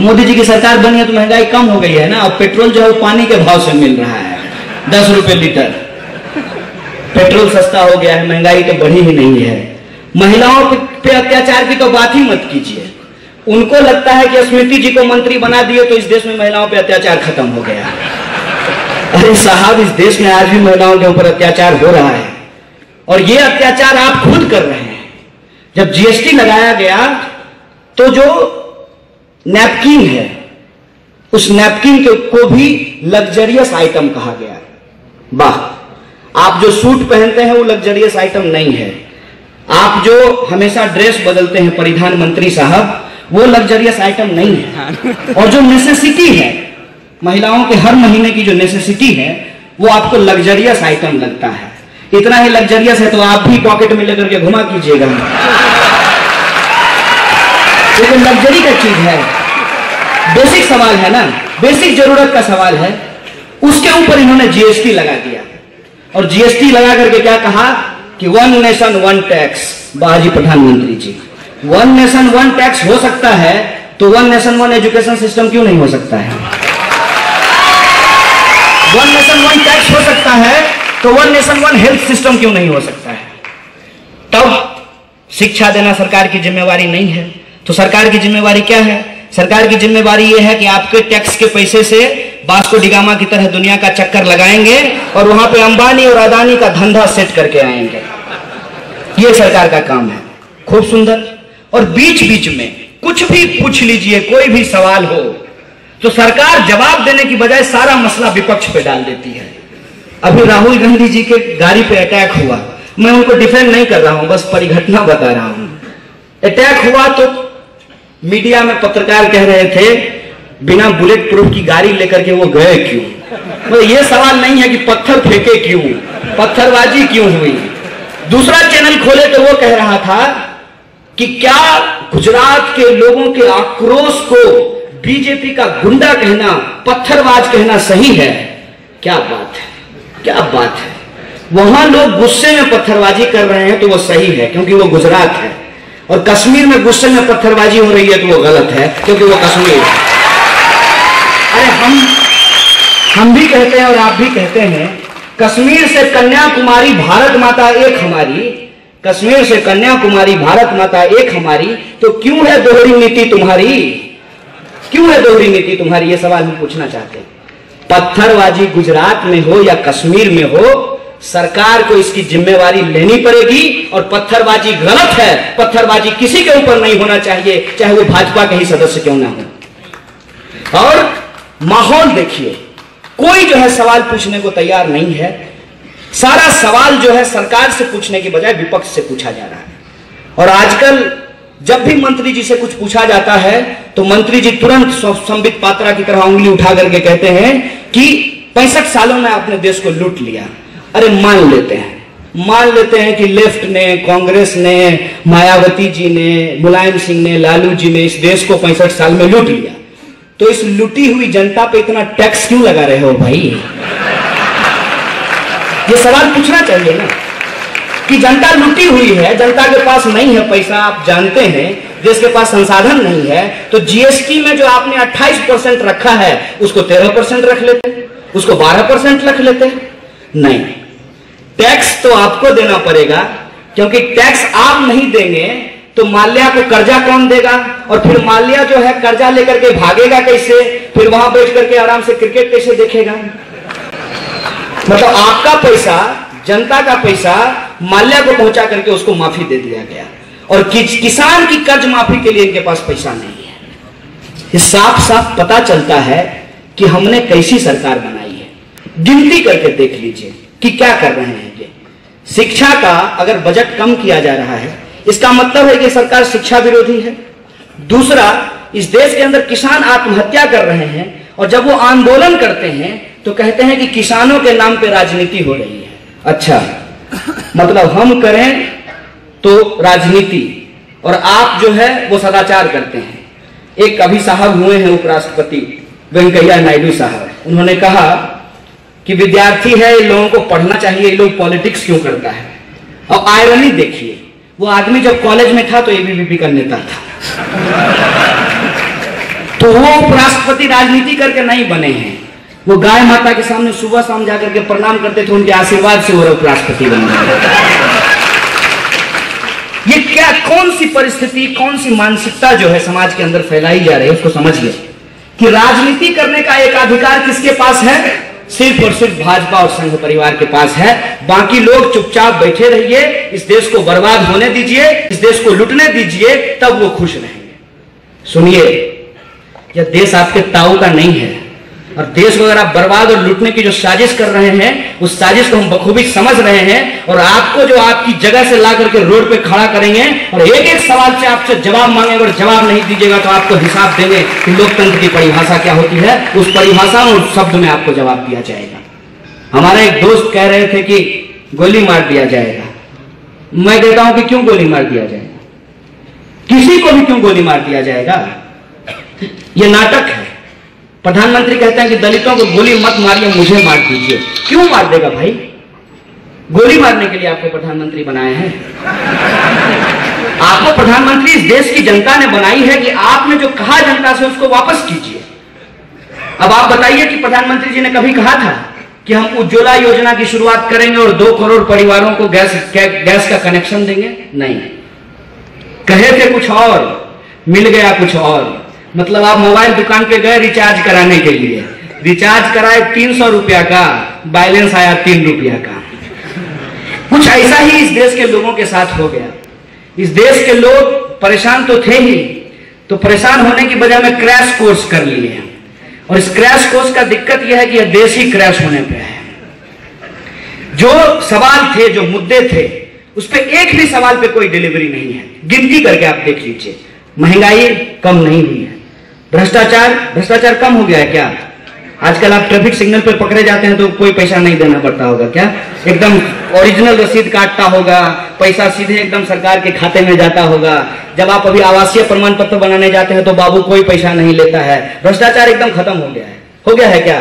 मोदी जी की सरकार बनी है तो महंगाई कम हो गई है ना। और पेट्रोल जो है वो पानी के भाव से मिल रहा है, 10 रुपए लीटर। पेट्रोल सस्ता हो गया है, महंगाई तो बढ़ी ही नहीं है। महिलाओं पे अत्याचार की तो बात ही मत कीजिए। उनको लगता है कि स्मृति जी को मंत्री बना दिए तो इस देश में महिलाओं पे अत्याचार खत्म हो गया। अरे साहब, इस देश में आज भी महिलाओं के ऊपर अत्याचार हो रहा है, और ये अत्याचार आप खुद कर रहे हैं। जब जीएसटी लगाया गया तो जो नैपकिन है, उस नैपकिन को भी लग्जरियस आइटम कहा गया। वाह, आप जो सूट पहनते हैं वो लग्जरियस आइटम नहीं है। आप जो हमेशा ड्रेस बदलते हैं परिधान मंत्री साहब, वो लग्जरियस आइटम नहीं है। और जो नेसेसिटी है, महिलाओं के हर महीने की जो नेसेसिटी है, वो आपको लग्जरियस आइटम लगता है। इतना ही लग्जरियस है तो आप भी पॉकेट में लेकर के घुमा कीजिएगा। ये लग्जरी का चीज है, बेसिक सवाल है ना, बेसिक जरूरत का सवाल है। उसके ऊपर इन्होंने जीएसटी लगा दिया, और जीएसटी लगा करके क्या कहा कि 1 नेशन 1 टैक्स। बाजी प्रधानमंत्री जी, 1 नेशन 1 टैक्स हो सकता है तो 1 नेशन 1 एजुकेशन सिस्टम क्यों नहीं हो सकता है? 1 नेशन 1 टैक्स हो सकता है तो 1 नेशन 1 हेल्थ सिस्टम क्यों नहीं हो सकता है? तब शिक्षा देना सरकार की जिम्मेवारी नहीं है। तो सरकार की जिम्मेवारी क्या है? सरकार की जिम्मेवारी यह है कि आपके टैक्स के पैसे से वास्को डी गामा की तरह दुनिया का चक्कर लगाएंगे और वहां पे अंबानी और अदानी का धंधा सेट करके आएंगे। ये सरकार का काम है। खूब सुंदर। और बीच बीच में कुछ भी पूछ लीजिए, कोई भी सवाल हो तो सरकार जवाब देने की बजाय सारा मसला विपक्ष पे डाल देती है। अभी राहुल गांधी जी के गाड़ी पे अटैक हुआ, मैं उनको डिफेंड नहीं कर रहा हूं, बस परिघटना बता रहा हूं। अटैक हुआ तो मीडिया में पत्रकार कह रहे थे बिना बुलेट प्रूफ की गाड़ी लेकर के वो गए क्यों? मतलब ये सवाल नहीं है कि पत्थर फेंके क्यों, पत्थरबाजी क्यों हुई। दूसरा चैनल खोले तो वो कह रहा था कि क्या गुजरात के लोगों के आक्रोश को बीजेपी का गुंडा कहना, पत्थरबाज कहना सही है? क्या बात है, क्या बात है। वहां लोग गुस्से में पत्थरबाजी कर रहे हैं तो वो सही है क्योंकि वो गुजरात है, और कश्मीर में गुस्से में पत्थरबाजी हो रही है तो वो गलत है क्योंकि वो कश्मीर है। अरे हम भी कहते हैं और आप भी कहते हैं, कश्मीर से कन्याकुमारी भारत माता एक हमारी, कश्मीर से कन्याकुमारी भारत माता एक हमारी। तो क्यों है दोहरी नीति तुम्हारी? क्यों है दोहरी नीति तुम्हारी? ये सवाल हम पूछना चाहते हैं। पत्थरबाजी गुजरात में हो या कश्मीर में हो, सरकार को इसकी जिम्मेवारी लेनी पड़ेगी। और पत्थरबाजी गलत है, पत्थरबाजी किसी के ऊपर नहीं होना चाहिए, चाहे वो भाजपा के ही सदस्य क्यों ना हो। और माहौल देखिए, कोई जो है सवाल पूछने को तैयार नहीं है। सारा सवाल जो है सरकार से पूछने की बजाय विपक्ष से पूछा जा रहा है। और आजकल जब भी मंत्री जी से कुछ पूछा जाता है तो मंत्री जी तुरंत संबित पात्रा की तरह उंगली उठा करके कहते हैं कि 65 सालों में आपने देश को लूट लिया। अरे मान लेते हैं कि लेफ्ट ने, कांग्रेस ने, मायावती जी ने, मुलायम सिंह ने, लालू जी ने इस देश को 65 साल में लूट लिया, तो इस लूटी हुई जनता पे इतना टैक्स क्यों लगा रहे हो भाई? ये सवाल पूछना चाहिए ना कि जनता लूटी हुई है, जनता के पास नहीं है पैसा, आप जानते हैं, देश के पास संसाधन नहीं है, तो जीएसटी में जो आपने 28% रखा है उसको 13% रख लेते, उसको 12% रख लेते। नहीं, टैक्स तो आपको देना पड़ेगा, क्योंकि टैक्स आप नहीं देंगे तो माल्या को कर्जा कौन देगा? और फिर माल्या जो है कर्जा लेकर के भागेगा कैसे? फिर वहां बैठ करके आराम से क्रिकेट कैसे देखेगा? मतलब आपका पैसा, जनता का पैसा माल्या को पहुंचा करके उसको माफी दे दिया गया, और किसान की कर्ज माफी के लिए इनके पास पैसा नहीं है। ये साफ साफ पता चलता है कि हमने कैसी सरकार बनाई है। गिनती करके देख लीजिए कि क्या कर रहे हैं ये। शिक्षा का अगर बजट कम किया जा रहा है, इसका मतलब है कि सरकार शिक्षा विरोधी है। दूसरा, इस देश के अंदर किसान आत्महत्या कर रहे हैं, और जब वो आंदोलन करते हैं तो कहते हैं कि किसानों के नाम पे राजनीति हो रही है। अच्छा, मतलब हम करें तो राजनीति और आप जो है वो सदाचार करते हैं। एक अभी साहब हुए हैं उपराष्ट्रपति वेंकैया नायडू साहब, उन्होंने कहा कि विद्यार्थी है, इन लोगों को पढ़ना चाहिए, ये लोग पॉलिटिक्स क्यों करता है। और आयरनी देखिए, वो आदमी जब कॉलेज में था तो एबीवीपी का नेता था। तो वो उपराष्ट्रपति राजनीति करके नहीं बने हैं, वो गाय माता के सामने सुबह शाम जाकर के प्रणाम करते थे, उनके आशीर्वाद से वो उपराष्ट्रपति बन गए। ये क्या, कौन सी परिस्थिति, कौन सी मानसिकता जो है समाज के अंदर फैलाई जा रही है, उसको समझिए कि राजनीति करने का एक अधिकार किसके पास है? सिर्फ और सिर्फ भाजपा और संघ परिवार के पास है। बाकी लोग चुपचाप बैठे रहिए, इस देश को बर्बाद होने दीजिए, इस देश को लुटने दीजिए, तब वो खुश रहेंगे। सुनिए, यह देश आपके ताऊ का नहीं है, और देश को अगर आप बर्बाद और लूटने की जो साजिश कर रहे हैं, उस साजिश को हम बखूबी समझ रहे हैं, और आपको जो आपकी जगह से ला करके रोड पे खड़ा करेंगे और एक एक सवाल से आपसे जवाब मांगेंगे, और जवाब नहीं दीजिएगा तो आपको हिसाब देंगे कि लोकतंत्र की परिभाषा क्या होती है। उस परिभाषा और शब्द में आपको जवाब दिया जाएगा। हमारा एक दोस्त कह रहे थे कि गोली मार दिया जाएगा। मैं कहता हूं कि क्यों गोली मार दिया जाएगा? किसी को भी क्यों गोली मार दिया जाएगा? यह नाटक है। प्रधानमंत्री कहते हैं कि दलितों को गोली मत मारिए, मुझे मार दीजिए। क्यों मार देगा भाई? गोली मारने के लिए आपको प्रधानमंत्री बनाए हैं? आपको प्रधानमंत्री इस देश की जनता ने बनाई है कि आपने जो कहा जनता से उसको वापस कीजिए। अब आप बताइए कि प्रधानमंत्री जी ने कभी कहा था कि हम उज्ज्वला योजना की शुरुआत करेंगे और 2 करोड़ परिवारों को गैस का कनेक्शन देंगे? नहीं, कहे थे कुछ और, मिल गया कुछ और। मतलब आप मोबाइल दुकान पे गए रिचार्ज कराने के लिए, रिचार्ज कराए 300 रुपया का, बैलेंस आया 3 रुपया का। कुछ ऐसा ही इस देश के लोगों के साथ हो गया। इस देश के लोग परेशान तो थे ही, तो परेशान होने की बजाय में क्रैश कोर्स कर लिए हैं, और इस क्रैश कोर्स का दिक्कत यह है कि यह देश ही क्रैश होने पे है। जो सवाल थे, जो मुद्दे थे, उस पर एक भी सवाल पे कोई डिलीवरी नहीं है। गिनती करके आप देख लीजिए, महंगाई कम नहीं हुई है, भ्रष्टाचार कम हो गया है क्या? आजकल आप ट्रैफिक सिग्नल पर पकड़े जाते हैं तो कोई पैसा नहीं देना पड़ता होगा क्या? एकदम ओरिजिनल रसीद काटता होगा, पैसा सीधे एकदम सरकार के खाते में जाता होगा। जब आप अभी आवासीय प्रमाण पत्र बनाने जाते हैं तो बाबू कोई पैसा नहीं लेता है। भ्रष्टाचार एकदम खत्म हो गया है। हो गया है क्या?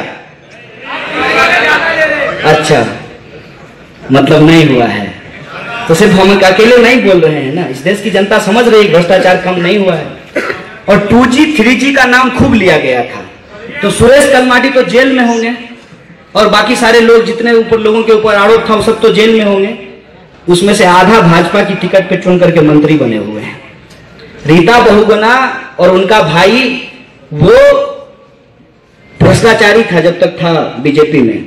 अच्छा, मतलब नहीं हुआ है तो सिर्फ हम अकेले नहीं बोल रहे हैं ना, इस देश की जनता समझ रही है भ्रष्टाचार कम नहीं हुआ है। और 2G 3G का नाम खूब लिया गया था, तो सुरेश कलमाडी तो जेल में होंगे, और बाकी सारे लोग जितने ऊपर लोगों के ऊपर आरोप था वो सब तो जेल में होंगे। उसमें से आधा भाजपा की टिकट पे चुन करके मंत्री बने हुए हैं। रीता बहुगुणा और उनका भाई वो भ्रष्टाचारी था जब तक था बीजेपी में,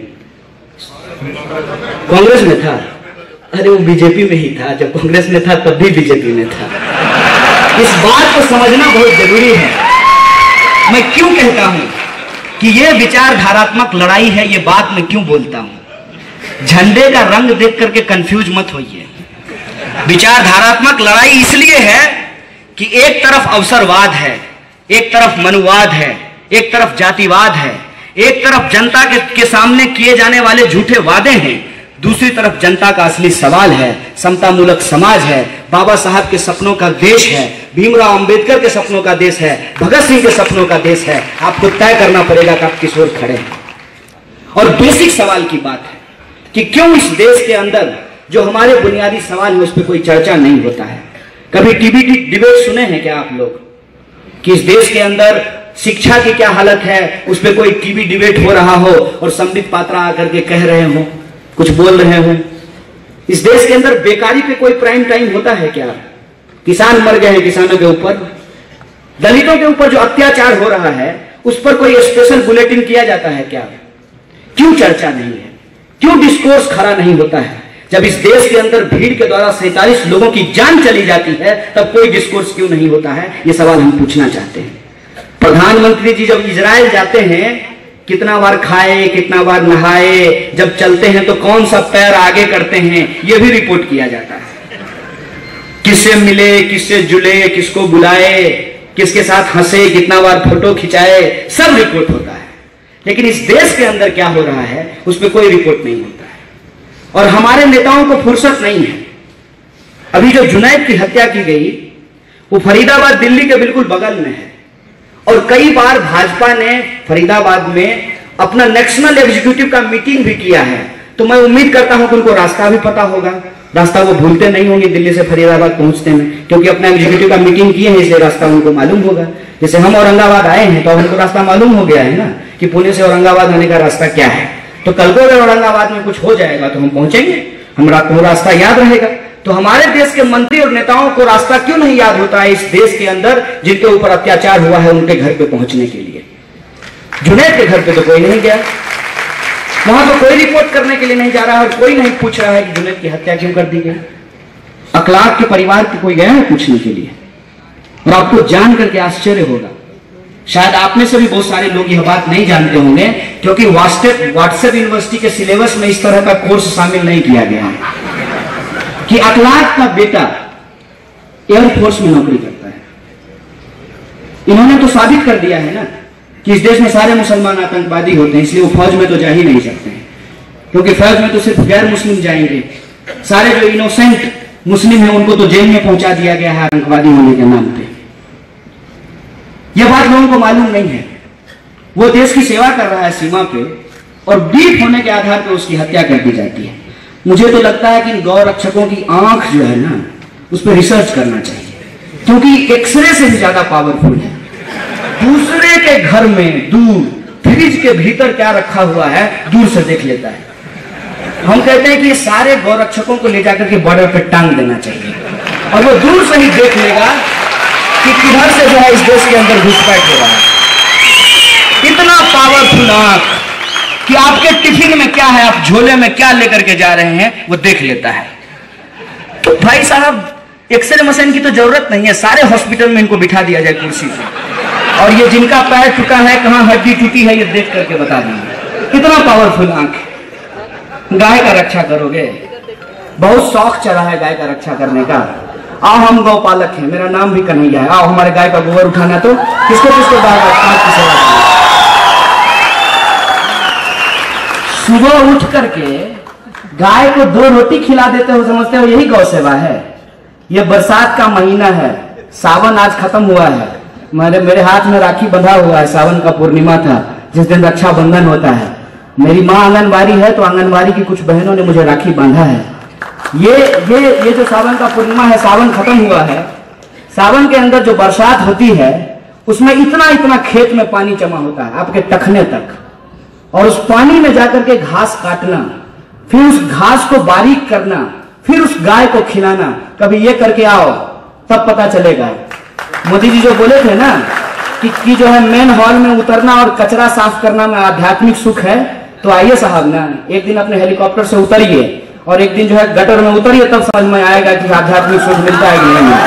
कांग्रेस में था। अरे वो बीजेपी में ही था, जब कांग्रेस में था तब भी बीजेपी में था। इस बात को समझना बहुत जरूरी है। मैं क्यों कहता हूं कि यह विचारधारात्मक लड़ाई है, ये बात मैं क्यों बोलता हूं? झंडे का रंग देख करके कंफ्यूज मत होइए। विचारधारात्मक लड़ाई इसलिए है कि एक तरफ अवसरवाद है, एक तरफ मनुवाद है, एक तरफ जातिवाद है, एक तरफ जनता के सामने किए जाने वाले झूठे वादे हैं, दूसरी तरफ जनता का असली सवाल है, समतामूलक समाज है, बाबा साहब के सपनों का देश है, भीमराव अंबेडकर के सपनों का देश है, भगत सिंह के सपनों का देश है। आपको तय करना पड़ेगा कि आप किस ओर खड़े हैं। और बेसिक सवाल की बात है कि क्यों इस देश के अंदर जो हमारे बुनियादी सवाल है उस पर कोई चर्चा नहीं होता है। कभी टीवी डिबेट सुने हैं क्या आप लोग कि इस देश के अंदर शिक्षा की क्या हालत है, उस पर कोई टीवी डिबेट हो रहा हो और संबित पात्रा आकर के कह रहे हो, कुछ बोल रहे हो? इस देश के अंदर बेकारी पे कोई प्राइम टाइम होता है क्या? किसान मर गए हैं, किसानों के ऊपर, दलितों के ऊपर जो अत्याचार हो रहा है उस पर कोई स्पेशल बुलेटिन किया जाता है क्या? क्यों चर्चा नहीं है? क्यों डिस्कोर्स खड़ा नहीं होता है? जब इस देश के अंदर भीड़ के द्वारा 47 लोगों की जान चली जाती है तब कोई डिस्कोर्स क्यों नहीं होता है? ये सवाल हम पूछना चाहते हैं। प्रधानमंत्री जी जब इजराइल जाते हैं, कितना बार खाए, कितना बार नहाए, जब चलते हैं तो कौन सा पैर आगे करते हैं, यह भी रिपोर्ट किया जाता है। किससे मिले, किससे जुले, किसको बुलाए, किसके साथ हंसे, कितना बार फोटो खिंचाए, सब रिपोर्ट होता है। लेकिन इस देश के अंदर क्या हो रहा है उस पर कोई रिपोर्ट नहीं होता है। और हमारे नेताओं को फुर्सत नहीं है। अभी जो जुनैद की हत्या की गई वो फरीदाबाद दिल्ली के बिल्कुल बगल में है, और कई बार भाजपा ने फरीदाबाद में अपना नेशनल एग्जीक्यूटिव का मीटिंग भी किया है। तो मैं उम्मीद करता हूं कि उनको रास्ता भी पता होगा, रास्ता वो भूलते नहीं होंगे दिल्ली से फरीदाबाद पहुंचते में, क्योंकि अपना एग्जीक्यूटिव का मीटिंग किए हैं, इसलिए रास्ता उनको मालूम होगा। जैसे हम औरंगाबाद आए हैं तो हमको रास्ता मालूम हो गया है ना कि पुणे से औरंगाबाद आने का रास्ता क्या है। तो कल को अगर औरंगाबाद में कुछ हो जाएगा तो हम पहुंचेंगे, हमको रास्ता याद रहेगा। तो हमारे देश के मंत्री और नेताओं को रास्ता क्यों नहीं याद होता है इस देश के अंदर जिनके ऊपर अत्याचार हुआ है उनके घर पे पहुंचने के लिए? जुनैद के घर पे तो कोई नहीं गया, वहां तो कोई रिपोर्ट करने के लिए नहीं जा रहा है और कोई नहीं पूछ रहा है कि जुनैद की हत्या क्यों कर दी गई। अखलाक के परिवार के कोई गया है पूछने के लिए? और आपको जान करके आश्चर्य होगा, शायद आप में से भी बहुत सारे लोग यह बात नहीं जानते होंगे, क्योंकि व्हाट्सएप यूनिवर्सिटी के सिलेबस में इस तरह का कोर्स शामिल नहीं किया गया है कि अखलाक का बेटा एयरफोर्स में नौकरी करता है। इन्होंने तो साबित कर दिया है ना कि इस देश में सारे मुसलमान आतंकवादी होते हैं, इसलिए वो फौज में तो जा ही नहीं सकते हैं, क्योंकि फौज में तो सिर्फ गैर मुस्लिम जाएंगे। सारे जो इनोसेंट मुस्लिम हैं उनको तो जेल में पहुंचा दिया गया है आतंकवादी होने के नाम पे। यह बात लोगों को मालूम नहीं है। वो देश की सेवा कर रहा है सीमा पे और बीफ होने के आधार पर उसकी हत्या कर दी जाती है। मुझे तो लगता है कि इन गौ रक्षकों की आंख जो है ना उस पर रिसर्च करना चाहिए, क्योंकि एक्सरे से भी ज्यादा पावरफुल है। दूसरे के घर में दूर फ्रिज के भीतर क्या रखा हुआ है दूर से देख लेता है। हम कहते हैं कि सारे गौ रक्षकों को ले जाकर के बॉर्डर पे टांग देना चाहिए और वो दूर से ही देख लेगा कि किधर से जो है इस देश के अंदर घुसपैठ हो रहा है। इतना पावरफुल आंख कि आपके टिफिन में क्या है, आप झोले में क्या लेकर के जा रहे हैं वो देख लेता है। तो भाई साहब एक्सरे मशीन की तो जरूरत नहीं है, सारे हॉस्पिटल में इनको बिठा दिया जाए कुर्सी पे और ये जिनका पैर टूटा है, कहां हड्डी टूटी है, ये देख करके बता देंगे। कितना पावरफुल आंख। गाय का रक्षा करोगे, बहुत शौक चला है गाय का रक्षा करने का। आओ हम गौपालक हैं, मेरा नाम भी कन्हैया है, आओ हमारे गाय का गोबर उठाना तो किसको किसको की सेवा। सुबह उठ करके गाय को 2 रोटी खिला देते हो, समझते हो यही गौ सेवा है? यह बरसात का महीना है, सावन आज खत्म हुआ है, मेरे हाथ में राखी बंधा हुआ है, सावन का पूर्णिमा था जिस दिन रक्षाबंधन होता है। मेरी माँ आंगनबाड़ी है तो आंगनबाड़ी की कुछ बहनों ने मुझे राखी बांधा है। ये जो सावन का पूर्णिमा है, सावन खत्म हुआ है, सावन के अंदर जो बरसात होती है उसमें इतना इतना खेत में पानी जमा होता है आपके टखने तक, और उस पानी में जाकर के घास काटना, फिर उस घास को बारीक करना, फिर उस गाय को खिलाना। कभी ये करके आओ तब पता चलेगा। मोदी जी जो बोले थे ना कि जो है मेन हॉल में उतरना और कचरा साफ करना में आध्यात्मिक सुख है, तो आइए साहब ना एक दिन अपने हेलीकॉप्टर से उतरिए और एक दिन जो है गटर में उतरिए, तब समझ में आएगा कि आध्यात्मिक सुख मिलता है कि नहीं।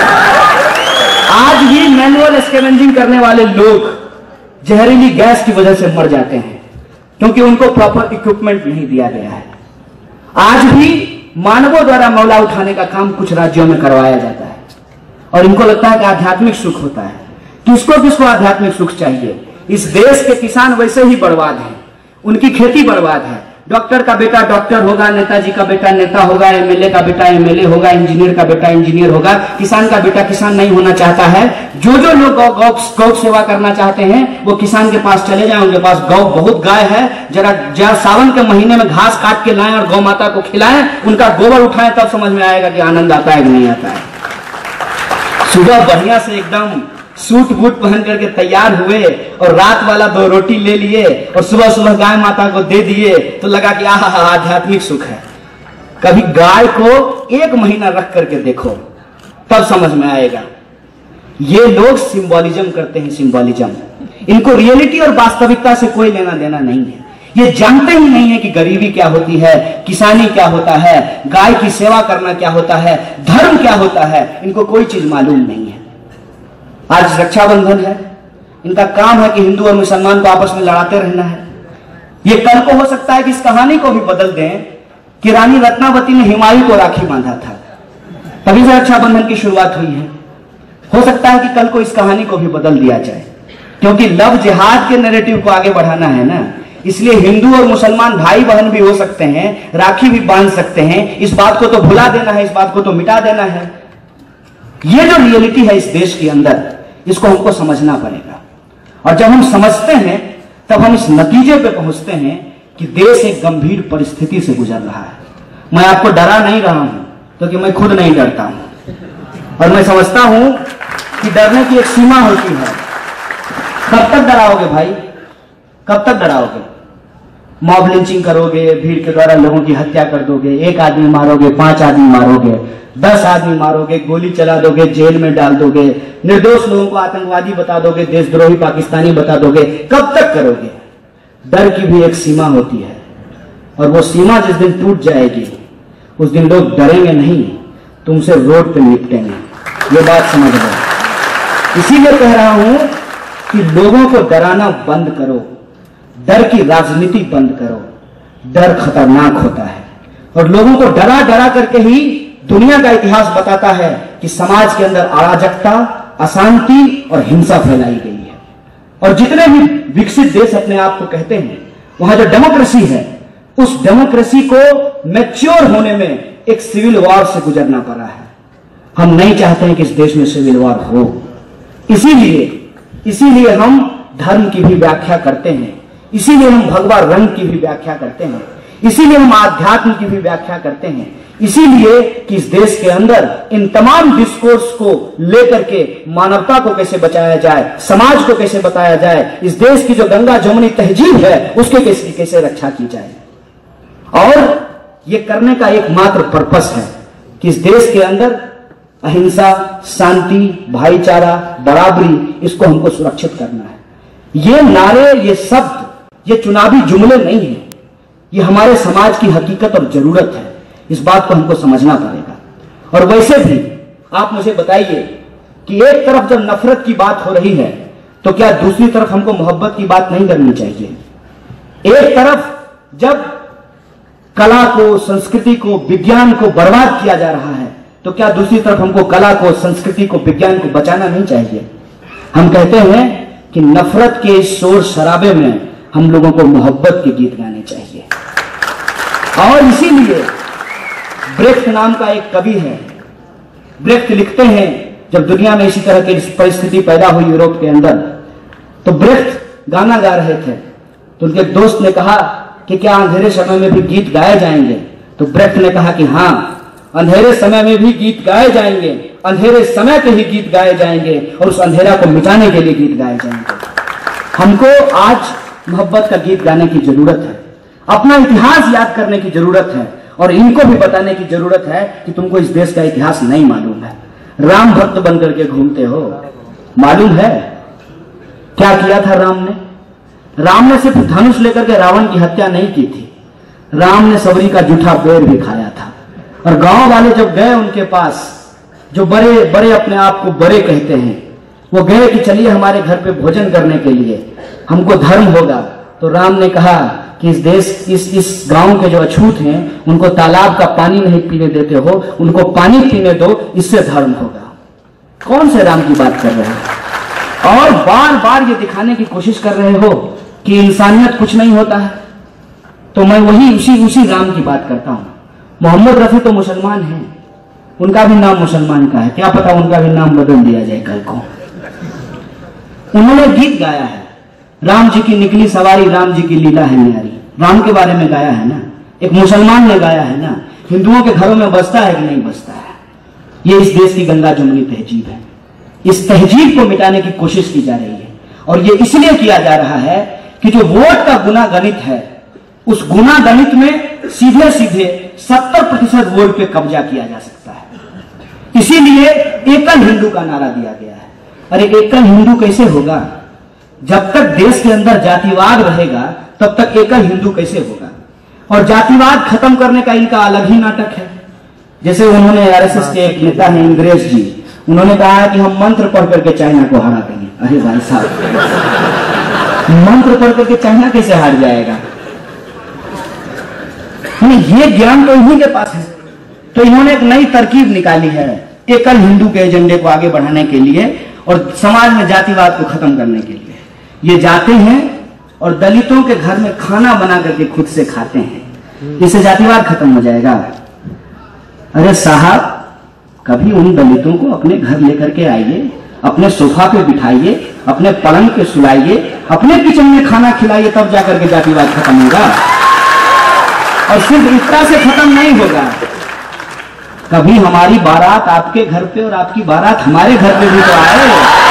आज भी मैनुअल स्कैवेंजिंग करने वाले लोग जहरीली गैस की वजह से मर जाते हैं क्योंकि उनको प्रॉपर इक्विपमेंट नहीं दिया गया है। आज भी मानवों द्वारा मौला उठाने का काम कुछ राज्यों में करवाया जाता है और इनको लगता है कि आध्यात्मिक सुख होता है। किसको किसको आध्यात्मिक सुख चाहिए? इस देश के किसान वैसे ही बर्बाद हैं, उनकी खेती बर्बाद है। डॉक्टर का बेटा डॉक्टर होगा, नेताजी का बेटा नेता होगा, एमएलए का बेटा एमएलए होगा, इंजीनियर का बेटा इंजीनियर होगा, किसान का बेटा किसान नहीं होना चाहता है। जो लोग गौ सेवा करना चाहते हैं वो किसान के पास चले जाएं, उनके पास गौ बहुत गाय है, जरा सावन के महीने में घास काट के लाएं और गौ माता को खिलाएं, उनका गोबर उठाएं, तब समझ में आएगा कि आनंद आता है कि नहीं आता है। सुबह बढ़िया से एकदम सूट बूट पहन करके तैयार हुए और रात वाला 2 रोटी ले लिए और सुबह सुबह गाय माता को दे दिए, तो लगा कि आहा आध्यात्मिक सुख है। कभी गाय को 1 महीना रख करके देखो, तब समझ में आएगा। ये लोग सिंबॉलिज्म करते हैं, सिंबॉलिज्म। इनको रियलिटी और वास्तविकता से कोई लेना देना नहीं है। ये जानते ही नहीं है कि गरीबी क्या होती है, किसानी क्या होता है, गाय की सेवा करना क्या होता है, धर्म क्या होता है, इनको कोई चीज मालूम नहीं है। आज रक्षाबंधन है, इनका काम है कि हिंदू और मुसलमान को आपस में लड़ाते रहना है। ये कल को हो सकता है कि इस कहानी को भी बदल दें कि रानी रत्नावती ने हुमायूं को राखी बांधा था, तभी से रक्षाबंधन की शुरुआत हुई है। हो सकता है कि कल को इस कहानी को भी बदल दिया जाए, क्योंकि लव जिहाद के नैरेटिव को आगे बढ़ाना है ना, इसलिए हिंदू और मुसलमान भाई बहन भी हो सकते हैं, राखी भी बांध सकते हैं। इस बात को तो भुला देना है, इस बात को तो मिटा देना है। ये जो रियलिटी है इस देश के अंदर, इसको हमको समझना पड़ेगा। और जब हम समझते हैं तब हम इस नतीजे पे पहुंचते हैं कि देश एक गंभीर परिस्थिति से गुजर रहा है। मैं आपको डरा नहीं रहा हूं, क्योंकि मैं खुद नहीं डरता हूं और मैं समझता हूं कि डरने की एक सीमा होती है। कब तक डराओगे भाई, कब तक डराओगे? मॉब लिंचिंग करोगे, भीड़ के द्वारा लोगों की हत्या कर दोगे, 1 आदमी मारोगे, 5 आदमी मारोगे, 10 आदमी मारोगे, गोली चला दोगे, जेल में डाल दोगे, निर्दोष लोगों को आतंकवादी बता दोगे, देशद्रोही पाकिस्तानी बता दोगे। कब तक करोगे? डर की भी एक सीमा होती है और वो सीमा जिस दिन टूट जाएगी उस दिन लोग डरेंगे नहीं, तुमसे रोड पे निपटेंगे। ये बात समझ लो। इसीलिए कह रहा हूं कि लोगों को डराना बंद करो, डर की राजनीति बंद करो। डर खतरनाक होता है और लोगों को डरा डरा करके ही दुनिया का इतिहास बताता है कि समाज के अंदर अराजकता, अशांति और हिंसा फैलाई गई है। और जितने भी विकसित देश अपने आप को कहते हैं, वहां जो डेमोक्रेसी है, उस डेमोक्रेसी को मैच्योर होने में एक सिविल वॉर से गुजरना पड़ा है। हम नहीं चाहते हैं कि इस देश में सिविल वॉर हो। इसीलिए हम धर्म की भी व्याख्या करते हैं, इसीलिए हम भगवा रंग की भी व्याख्या करते हैं, इसीलिए हम आध्यात्म की भी व्याख्या करते हैं, इसीलिए कि इस देश के अंदर इन तमाम डिस्कोर्स को लेकर के मानवता को कैसे बचाया जाए, समाज को कैसे बताया जाए, इस देश की जो गंगा जमुनी तहजीब है उसके कैसे रक्षा की जाए। और ये करने का एकमात्र पर्पस है कि इस देश के अंदर अहिंसा, शांति, भाईचारा, बराबरी, इसको हमको सुरक्षित करना है। ये नारे, ये शब्द, ये चुनावी जुमले नहीं है, ये हमारे समाज की हकीकत और जरूरत है। इस बात को हमको समझना पड़ेगा। और वैसे भी आप मुझे बताइए कि एक तरफ जब नफरत की बात हो रही है तो क्या दूसरी तरफ हमको मोहब्बत की बात नहीं करनी चाहिए? एक तरफ जब कला को, संस्कृति को, विज्ञान को बर्बाद किया जा रहा है तो क्या दूसरी तरफ हमको कला को, संस्कृति को, विज्ञान को बचाना नहीं चाहिए? हम कहते हैं कि नफरत के इस शोर शराबे में हम लोगों को मोहब्बत के गीत गाने चाहिए। और इसीलिए ब्रेख्ट नाम का एक कवि है, ब्रेख्ट लिखते हैं जब दुनिया में इसी तरह की परिस्थिति पैदा हुई यूरोप के अंदर, तो ब्रेख्ट गाना गा रहे थे तो उनके दोस्त ने कहा कि क्या अंधेरे समय में भी गीत गाए जाएंगे? तो ब्रेख्ट ने कहा कि हाँ, अंधेरे समय में भी गीत गाए जाएंगे, अंधेरे समय पे ही गीत गाए जाएंगे और उस अंधेरा को मिटाने के लिए गीत गाए जाएंगे। हमको आज मोहब्बत का गीत गाने की जरूरत है, अपना इतिहास याद करने की जरूरत है और इनको भी बताने की जरूरत है कि तुमको इस देश का इतिहास नहीं मालूम है। राम भक्त बनकर के घूमते हो, मालूम है क्या किया था राम ने? राम ने सिर्फ धनुष लेकर के रावण की हत्या नहीं की थी, राम ने सबरी का जूठा बेर भी खाया था। और गांव वाले जब गए उनके पास, जो बड़े बड़े अपने आप को बड़े कहते हैं, वो गए कि चलिए हमारे घर पे भोजन करने के लिए, हमको धर्म होगा। तो राम ने कहा कि इस देश, इस गांव के जो अछूत हैं उनको तालाब का पानी नहीं पीने देते हो, उनको पानी पीने दो, इससे धर्म होगा। कौन से राम की बात कर रहे हो? और बार बार ये दिखाने की कोशिश कर रहे हो कि इंसानियत कुछ नहीं होता है। तो मैं वही उसी राम की बात करता हूं। मोहम्मद रफी तो मुसलमान हैं, उनका भी नाम मुसलमान का है, क्या पता उनका भी नाम बदल दिया जाए कल को। उन्होंने गीत गाया है, राम जी की निकली सवारी, राम जी की लीला है न्यारी, राम के बारे में गाया है ना, एक मुसलमान ने गाया है ना। हिंदुओं के घरों में बसता है कि नहीं बसता है? ये इस देश की गंगा जमुनी तहजीब है। इस तहजीब को मिटाने की कोशिश की जा रही है और ये इसलिए किया जा रहा है कि जो वोट का गुना गणित है, उस गुना गणित में सीधे सीधे 70% वोट पे कब्जा किया जा सकता है। इसीलिए एकल हिंदू का नारा दिया गया है। अरे एकल हिंदू कैसे होगा? जब तक देश के अंदर जातिवाद रहेगा तब तक एकल हिंदू कैसे होगा? और जातिवाद खत्म करने का इनका अलग ही नाटक है। जैसे उन्होंने आरएसएस के एक नेता है इंद्रेश जी, उन्होंने कहा कि हम मंत्र पढ़ करके चाइना को हरा देंगे। अरे भाई साहब, मंत्र पढ़ करके चाइना कैसे हार जाएगा? ये ज्ञान तो इन्हीं के पास है। तो इन्होंने एक नई तरकीब निकाली है एकल हिंदू के एजेंडे को आगे बढ़ाने के लिए और समाज में जातिवाद को खत्म करने के लिए। ये जाते हैं और दलितों के घर में खाना बना करके खुद से खाते हैं, इससे जातिवाद खत्म हो जाएगा। अरे साहब, कभी उन दलितों को अपने घर लेकर के आइए, अपने सोफा पे बिठाइए, अपने पलंग पे सुलाइए, अपने किचन में खाना खिलाइए, तब जाकर के जातिवाद खत्म होगा। और सिर्फ इतना से खत्म नहीं होगा, कभी हमारी बारात आपके घर पे और आपकी बारात हमारे घर पे भी तो आए।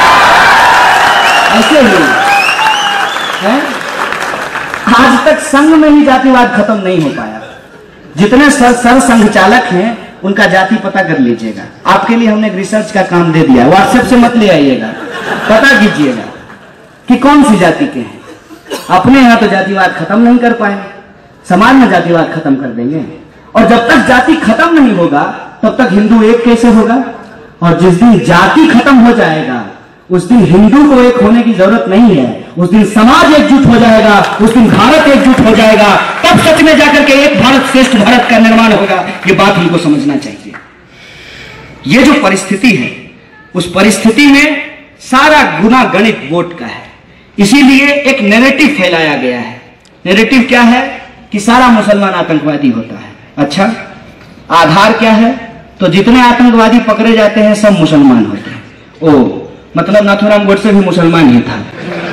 ऐसे ही है? आज तक संघ में ही जातिवाद खत्म नहीं हो पाया। जितने सर संघ चालक हैं उनका जाति पता कर लीजिएगा। आपके लिए हमने एक रिसर्च का काम दे दिया है, व्हाट्सएप से मत ले आइएगा, पता कीजिएगा कि कौन सी जाति के हैं। अपने यहां तो जातिवाद खत्म नहीं कर पाए, समाज में जातिवाद खत्म कर देंगे। और जब तक जाति खत्म नहीं होगा तब तक हिंदू एक कैसे होगा? और जिस दिन जाति खत्म हो जाएगा उस दिन हिंदू को एक होने की जरूरत नहीं है, उस दिन समाज एकजुट हो जाएगा, उस दिन भारत एकजुट हो जाएगा, तब सच में जाकर के एक भारत श्रेष्ठ भारत का निर्माण होगा। ये बात हमको समझना चाहिए। ये जो परिस्थिति है उस परिस्थिति में सारा गुना गणित वोट का है। इसीलिए एक नैरेटिव फैलाया गया है। नैरेटिव क्या है कि सारा मुसलमान आतंकवादी होता है। अच्छा, आधार क्या है? तो जितने आतंकवादी पकड़े जाते हैं सब मुसलमान होते हैं। ओ मतलब नाथूराम गोडसे भी मुसलमान ही था।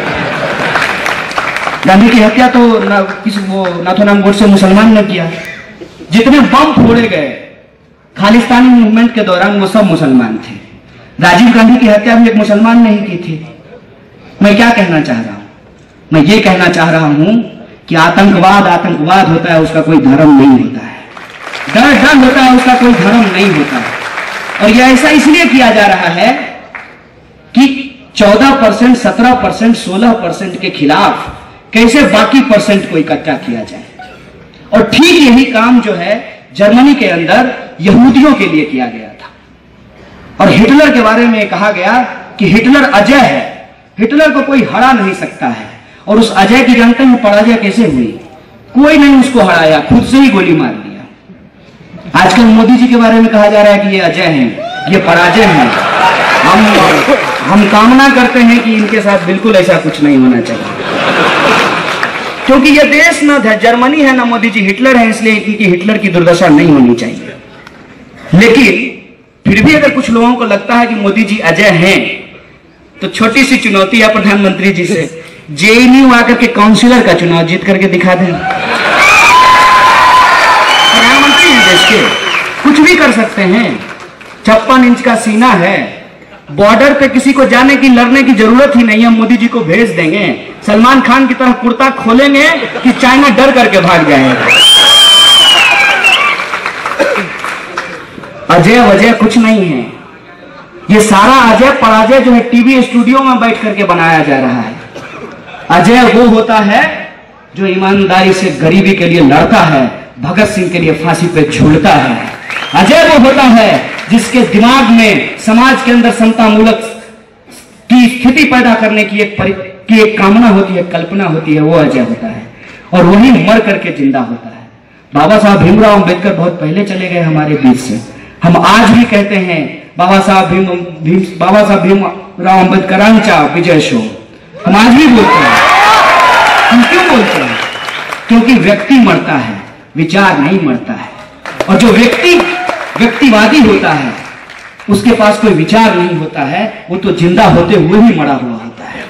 गांधी की हत्या तो नाथूराम गोडसे मुसलमान ने किया। जितने बम फोड़े गए खालिस्तानी मूवमेंट के दौरान वो सब मुसलमान थे। राजीव गांधी की हत्या भी एक मुसलमान ने ही की थी। मैं क्या कहना चाह रहा हूं? मैं ये कहना चाह रहा हूं कि आतंकवाद आतंकवाद होता है, उसका कोई धर्म नहीं होता है। डर डर होता है, उसका कोई धर्म नहीं होता है। और यह ऐसा इसलिए किया जा रहा है कि 14%, 17%, 16% के खिलाफ कैसे बाकी परसेंट को इकट्ठा किया जाए। और ठीक यही काम जो है जर्मनी के अंदर यहूदियों के लिए किया गया था। और हिटलर के बारे में कहा गया कि हिटलर अजय है, हिटलर को कोई हरा नहीं सकता है। और उस अजय की जानते हैं पराजय कैसे हुई? कोई नहीं उसको हराया, खुद से ही गोली मार दिया। आजकल मोदी जी के बारे में कहा जा रहा है कि ये अजय हैं, ये पराजय हैं। हम कामना करते हैं कि इनके साथ बिल्कुल ऐसा कुछ नहीं होना चाहिए, क्योंकि ये देश ना जर्मनी है ना मोदी जी हिटलर है, इसलिए इनकी हिटलर की दुर्दशा नहीं होनी चाहिए। लेकिन फिर भी अगर कुछ लोगों को लगता है कि मोदी जी अजय हैं, तो छोटी सी चुनौती है प्रधानमंत्री जी से, जेएनयू आकर के काउंसिलर का चुनाव जीत करके दिखा दें। प्रधानमंत्री हैं देश के, कुछ भी कर सकते हैं। 56 इंच का सीना है, बॉर्डर पे किसी को जाने की लड़ने की जरूरत ही नहीं है, मोदी जी को भेज देंगे। सलमान खान की तरह कुर्ता खोलेंगे कि चाइना डर करके भाग जाएगा। अजय वजय कुछ नहीं है। ये सारा अजय पराजय जो है टीवी स्टूडियो में बैठ करके बनाया जा रहा है। अजय वो होता है जो ईमानदारी से गरीबी के लिए लड़ता है, भगत सिंह के लिए फांसी पे झूलता है। अजय वो होता है जिसके दिमाग में समाज के अंदर समतामूलक की स्थिति पैदा करने की एक कामना होती है, कल्पना होती है, वो अजय होता है। और वही मर करके जिंदा होता है। बाबा साहब भीमराव अंबेडकर बहुत पहले चले गए हमारे बीच से। हम आज भी कहते हैं बाबा साहब भीमराव अंबेडकरांचा विजय शो। हम आज भी बोलते हैं। हम क्यों बोलते हैं? क्योंकि व्यक्ति मरता है, विचार नहीं मरता है। और जो व्यक्तिवादी होता है उसके पास कोई विचार नहीं होता है, वो तो जिंदा होते हुए ही मरा हुआ होता है।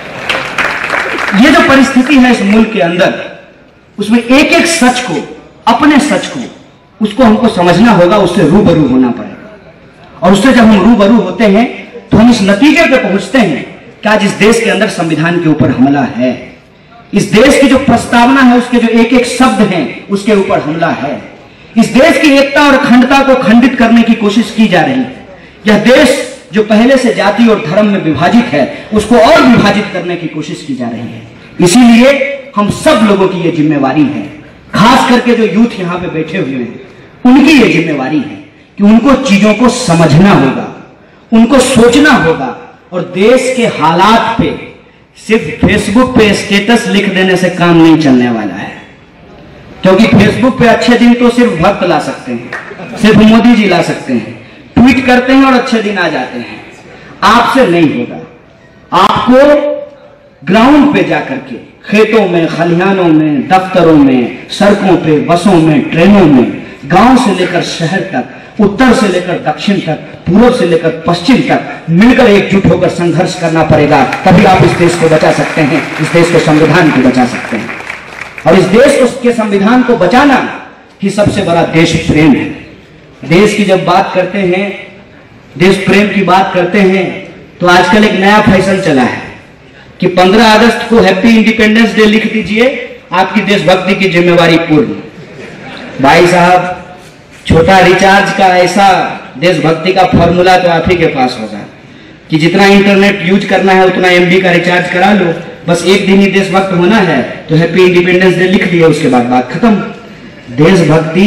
ये जो परिस्थिति है इस मुल्क के अंदर, उसमें एक एक सच को, अपने सच को, उसको हमको समझना होगा, उससे रूबरू होना पड़ेगा। और उससे जब हम रूबरू होते हैं तो हम इस नतीजे पे पहुंचते हैं कि आज इस देश के अंदर संविधान के ऊपर हमला है। इस देश की जो प्रस्तावना है, उसके जो एक एक शब्द हैं, उसके ऊपर हमला है। इस देश की एकता और अखंडता को खंडित करने की कोशिश की जा रही है। यह देश जो पहले से जाति और धर्म में विभाजित है, उसको और विभाजित करने की कोशिश की जा रही है। इसीलिए हम सब लोगों की यह जिम्मेवारी है, खास करके जो यूथ यहां पे बैठे हुए हैं, उनकी यह जिम्मेवारी है कि उनको चीजों को समझना होगा, उनको सोचना होगा। और देश के हालात पे सिर्फ फेसबुक पे स्टेटस लिख देने से काम नहीं चलने वाला है। क्योंकि फेसबुक पे अच्छे दिन तो सिर्फ भक्त ला सकते हैं, सिर्फ मोदी जी ला सकते हैं। ट्वीट करते हैं और अच्छे दिन आ जाते हैं। आपसे नहीं होगा। आपको ग्राउंड पे जाकर के, खेतों में, खलिहानों में, दफ्तरों में, सड़कों पे, बसों में, ट्रेनों में, गांव से लेकर शहर तक, उत्तर से लेकर दक्षिण तक, पूर्व से लेकर पश्चिम तक मिलकर एकजुट होकर संघर्ष करना पड़ेगा। तभी आप इस देश को बचा सकते हैं, इस देश के संविधान को बचा सकते हैं। और इस देश के संविधान को बचाना ही सबसे बड़ा देश प्रेम है। देश की जब बात करते हैं, देश प्रेम की बात करते हैं, तो आजकल एक नया फैशन चला है कि 15 अगस्त को हैप्पी इंडिपेंडेंस डे लिख दीजिए, आपकी देशभक्ति की जिम्मेवारी पूर्ण। भाई साहब, छोटा रिचार्ज का ऐसा देशभक्ति का फॉर्मूला तो आप ही के पास होगा कि जितना इंटरनेट यूज करना है उतना एमबी का रिचार्ज करा लो, बस एक दिन ही देशभक्त होना है तो हैप्पी इंडिपेंडेंस डे लिख दिया, उसके बाद बात खत्म। देशभक्ति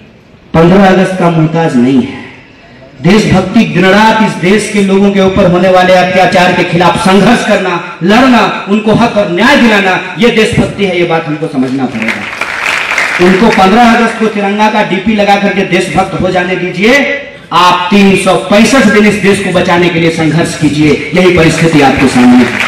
15 अगस्त का मोहताज नहीं है। देशभक्ति दिन रात इस देश के लोगों के ऊपर होने वाले अत्याचार के खिलाफ संघर्ष करना, लड़ना, उनको हक और न्याय दिलाना, यह देशभक्ति है। ये बात हमको समझना पड़ेगा। उनको 15 अगस्त को तिरंगा का डीपी लगा करके देशभक्त हो जाने दीजिए, आप 365 दिन इस देश को बचाने के लिए संघर्ष कीजिए। यही परिस्थिति आपके सामने है।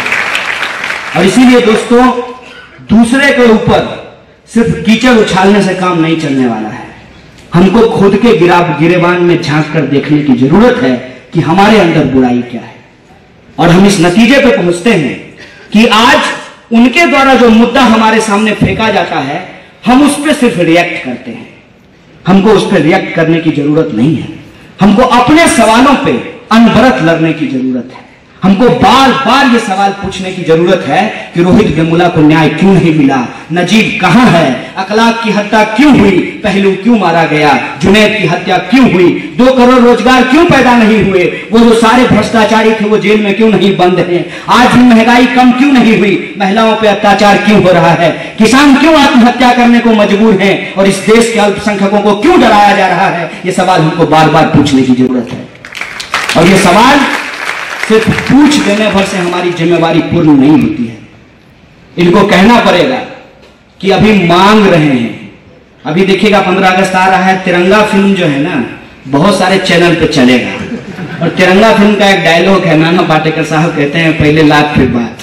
और इसीलिए दोस्तों, दूसरे के ऊपर सिर्फ कीचड़ उछालने से काम नहीं चलने वाला है। हमको खुद के गिरेबान में झांक कर देखने की जरूरत है कि हमारे अंदर बुराई क्या है। और हम इस नतीजे पर पहुंचते हैं कि आज उनके द्वारा जो मुद्दा हमारे सामने फेंका जाता है, हम उस पर सिर्फ रिएक्ट करते हैं। हमको उस पर रिएक्ट करने की जरूरत नहीं है। हमको अपने सवालों पे अनवरत लड़ने की जरूरत है। हमको बार बार ये सवाल पूछने की जरूरत है कि रोहित वेमुला को न्याय क्यों नहीं मिला, नजीब कहां है, अखलाक की हत्या क्यों हुई, पहलू क्यों मारा गया, जुनैद की हत्या क्यों हुई, 2 करोड़ रोजगार क्यों पैदा नहीं हुए, वो जो सारे भ्रष्टाचारी थे वो जेल में क्यों नहीं बंद हैं, आज भी महंगाई कम क्यों नहीं हुई, महिलाओं पर अत्याचार क्यों हो रहा है, किसान क्यों आत्महत्या करने को मजबूर हैं, और इस देश के अल्पसंख्यकों को क्यों डराया जा रहा है। ये सवाल हमको बार बार पूछने की जरूरत है। और ये सवाल सिर्फ पूछ देने भर से हमारी जिम्मेवारी पूर्ण नहीं होती है। इनको कहना पड़ेगा कि अभी मांग रहे हैं। अभी देखिएगा 15 अगस्त आ रहा है, तिरंगा फिल्म जो है ना, बहुत सारे चैनल पे चलेगा। और तिरंगा फिल्म का एक डायलॉग है, नाना पाटेकर साहब कहते हैं, पहले लात फिर बात।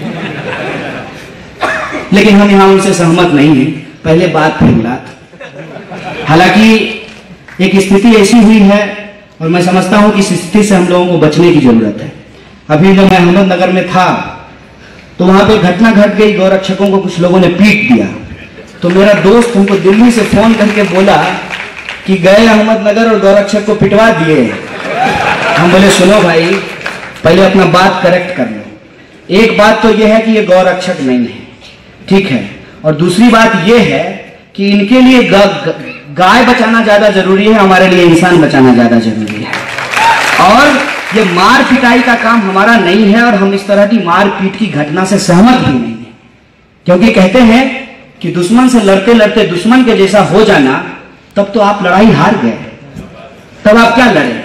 लेकिन हम यहां उनसे सहमत नहीं है, पहले बात फिर लात। हालांकि एक स्थिति ऐसी हुई है और मैं समझता हूं कि इस स्थिति से हम लोगों को बचने की जरूरत है। अभी जब मैं अहमदनगर में था तो वहां पे घटना घट गई, गौरक्षकों को कुछ लोगों ने पीट दिया। तो मेरा दोस्त हमको दिल्ली से फोन करके बोला कि गए अहमदनगर और गौरक्षक को पिटवा दिए। हम बोले सुनो भाई, पहले अपना बात करेक्ट कर लो। एक बात तो यह है कि ये गौरक्षक नहीं है, ठीक है, और दूसरी बात यह है कि इनके लिए गाय बचाना ज्यादा जरूरी है, हमारे लिए इंसान बचाना ज्यादा जरूरी है। और ये मार पिटाई का काम हमारा नहीं है और हम इस तरह की मार पीट की घटना से सहमत भी नहीं है, क्योंकि कहते हैं कि दुश्मन से लड़ते लड़ते दुश्मन के जैसा हो जाना, तब तो आप लड़ाई हार गए, तब आप क्या लड़े।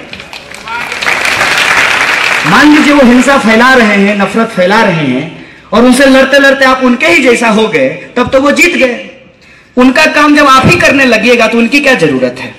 मान लीजिए वो हिंसा फैला रहे हैं, नफरत फैला रहे हैं, और उनसे लड़ते लड़ते आप उनके ही जैसा हो गए, तब तो वो जीत गए। उनका काम जब आप ही करने लगिएगा तो उनकी क्या जरूरत है,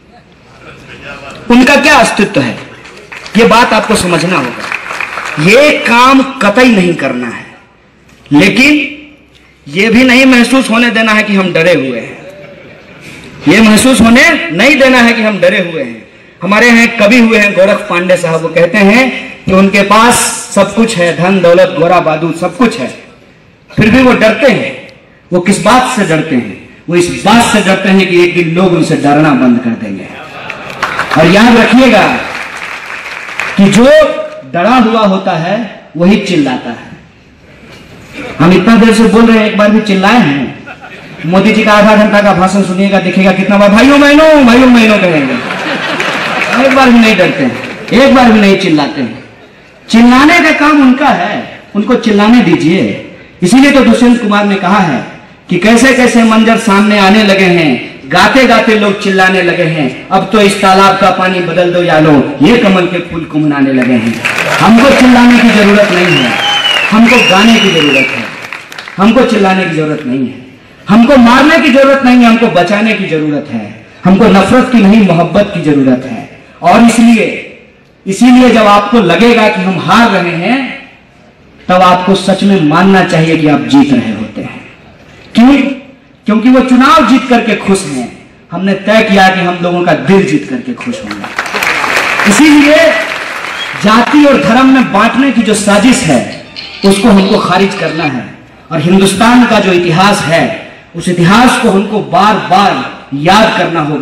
उनका क्या अस्तित्व है। ये बात आपको समझना होगा। ये काम कतई नहीं करना है, लेकिन ये भी नहीं महसूस होने देना है कि हम डरे हुए हैं। ये महसूस होने नहीं देना है कि हम डरे हुए हैं। हमारे यहाँ कवि हुए हैं गोरख पांडे साहब, वो कहते हैं कि उनके पास सब कुछ है, धन दौलत गोरा बादू सब कुछ है, फिर भी वो डरते हैं। वो किस बात से डरते हैं? वो इस बात से डरते हैं कि एक दिन लोग उनसे डरना बंद कर देंगे। और याद रखिएगा कि जो डरा हुआ होता है वही चिल्लाता है। हम इतना देर से बोल रहे हैं, एक बार भी चिल्लाए हैं? मोदी जी का आधा घंटा का भाषण सुनिएगा, देखिएगा कितना बार भाइयों बहनों कहेंगे। एक बार भी नहीं डरते हैं, एक बार भी नहीं चिल्लाते हैं। चिल्लाने का काम उनका है, उनको चिल्लाने दीजिए। इसीलिए तो दुष्यंत कुमार ने कहा है कि कैसे कैसे मंजर सामने आने लगे हैं, गाते गाते लोग चिल्लाने लगे हैं, अब तो इस तालाब का पानी बदल दो यालो, ये कमल के फूल कुमनाने लगे हैं। हमको चिल्लाने की जरूरत नहीं है, हमको गाने की जरूरत है। हमको चिल्लाने की जरूरत नहीं है, हमको मारने की जरूरत नहीं है, हमको बचाने की जरूरत है। हमको नफरत की नहीं, मोहब्बत की जरूरत है। और इसीलिए जब आपको लगेगा कि हम हार रहे हैं, तब आपको सच में मानना चाहिए कि आप जीत रहे होते हैं। क्यों? क्योंकि वो चुनाव जीत करके खुश हैं। हमने तय किया कि हम लोगों का दिल जीत करके खुश होंगे। इसीलिए जाति और धर्म में बांटने की जो साजिश है उसको हमको खारिज करना है। और हिंदुस्तान का जो इतिहास है, उस इतिहास को हमको बार बार याद करना होगा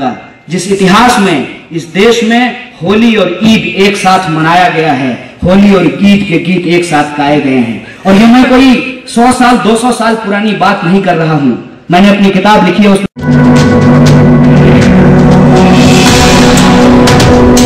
जिस इतिहास में इस देश में होली और ईद एक साथ मनाया गया है, होली और ईद के गीत एक साथ गाए गए हैं। और ये मैं कोई 100 साल 200 साल पुरानी बात नहीं कर रहा हूं, मैंने अपनी किताब लिखी है उसमें